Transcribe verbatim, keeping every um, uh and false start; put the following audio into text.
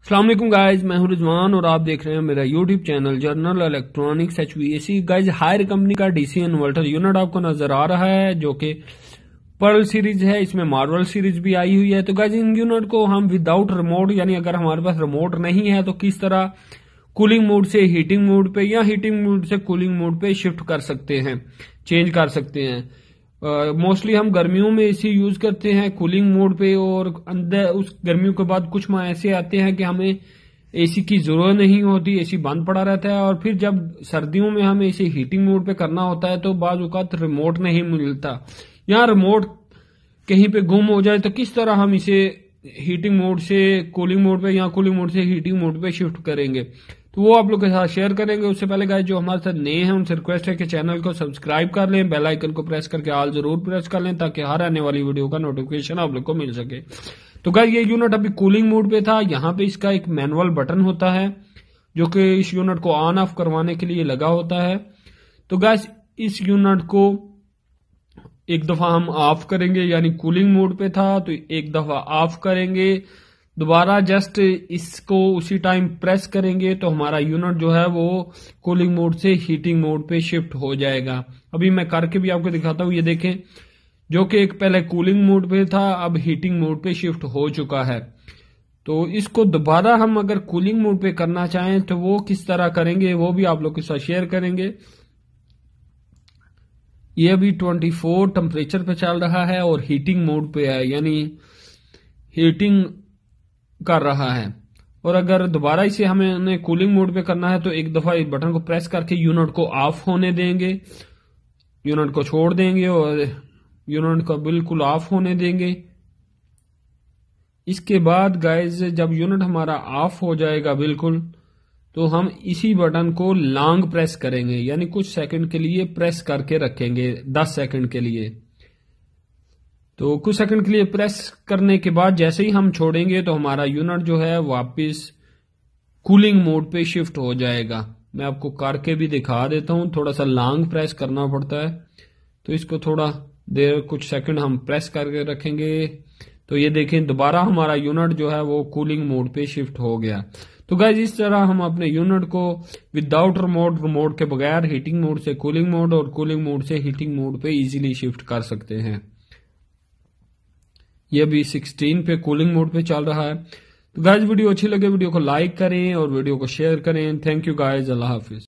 अस्सलाम वालेकुम गाइज, मैं हूं रिजवान और आप देख रहे हैं मेरा YouTube channel general electronics H V A C. Guys Haier company का डीसी इन्वर्टर यूनिट आपको नजर आ रहा है जो कि पर्ल सीरीज है, इसमें मार्वल सीरीज भी आई हुई है। तो गाइज इन यूनिट को हम विदाउट रिमोट, यानी अगर हमारे पास रिमोट नहीं है तो किस तरह कूलिंग मोड से हीटिंग मोड पे या हीटिंग मोड से कूलिंग मोड पे शिफ्ट कर सकते हैं, चेंज कर सकते हैं। मोस्टली uh, हम गर्मियों में एसी यूज करते हैं कूलिंग मोड पे, और अंदर उस गर्मियों के बाद कुछ माह ऐसे आते हैं कि हमें एसी की जरूरत नहीं होती, एसी बंद पड़ा रहता है। और फिर जब सर्दियों में हमें एसी हीटिंग मोड पे करना होता है तो बाज़ औक़ात रिमोट नहीं मिलता, या रिमोट कहीं पे गुम हो जाए तो किस तरह हम इसे हीटिंग मोड से कूलिंग मोड पे या कूलिंग मोड से हीटिंग मोड पे शिफ्ट करेंगे, तो वो आप लोग के साथ शेयर करेंगे। उससे पहले गाइस जो हमारे साथ नए हैं उनसे रिक्वेस्ट है कि चैनल को सब्सक्राइब कर लें, बेल आइकन को प्रेस करके ऑल जरूर प्रेस कर लें ताकि हर आने वाली वीडियो का नोटिफिकेशन आप लोग को मिल सके। तो गाइस ये यूनिट अभी कूलिंग मोड पे था। यहाँ पे इसका एक मैनुअल बटन होता है जो कि इस यूनिट को ऑन ऑफ करवाने के लिए लगा होता है। तो गाइस इस यूनिट को एक दफा हम ऑफ करेंगे, यानी कूलिंग मोड पे था तो एक दफा ऑफ करेंगे, दोबारा जस्ट इसको उसी टाइम प्रेस करेंगे तो हमारा यूनिट जो है वो कूलिंग मोड से हीटिंग मोड पे शिफ्ट हो जाएगा। अभी मैं करके भी आपको दिखाता हूं, ये देखें, जो कि एक पहले कूलिंग मोड पे था अब हीटिंग मोड पे शिफ्ट हो चुका है। तो इसको दोबारा हम अगर कूलिंग मोड पे करना चाहें तो वो किस तरह करेंगे वो भी आप लोग के साथ शेयर करेंगे। ये अभी चौबीस टेम्परेचर पे चल रहा है और हीटिंग मोड पे है, यानी हीटिंग कर रहा है। और अगर दोबारा इसे हमें कूलिंग मोड पे करना है तो एक दफा इस बटन को प्रेस करके यूनिट को ऑफ होने देंगे, यूनिट को छोड़ देंगे और यूनिट को बिल्कुल ऑफ होने देंगे। इसके बाद गाइज जब यूनिट हमारा ऑफ हो जाएगा बिल्कुल, तो हम इसी बटन को लॉन्ग प्रेस करेंगे, यानी कुछ सेकंड के लिए प्रेस करके रखेंगे, दस सेकंड के लिए। तो कुछ सेकंड के लिए प्रेस करने के बाद जैसे ही हम छोड़ेंगे तो हमारा यूनिट जो है वापस कूलिंग मोड पे शिफ्ट हो जाएगा। मैं आपको करके भी दिखा देता हूं, थोड़ा सा लॉन्ग प्रेस करना पड़ता है, तो इसको थोड़ा देर कुछ सेकंड हम प्रेस करके रखेंगे। तो ये देखें दोबारा हमारा यूनिट जो है वो कूलिंग मोड पे शिफ्ट हो गया। तो गाइज इस तरह हम अपने यूनिट को विदाउट रिमोट, रिमोट के बगैर हीटिंग मोड से कूलिंग मोड और कूलिंग मोड से हीटिंग मोड पे इजीली शिफ्ट कर सकते हैं। ये अभी सोलह पे कूलिंग मोड पे चल रहा है। तो गाइज वीडियो अच्छी लगे वीडियो को लाइक करें और वीडियो को शेयर करें। Thank you guys, Allah Hafiz.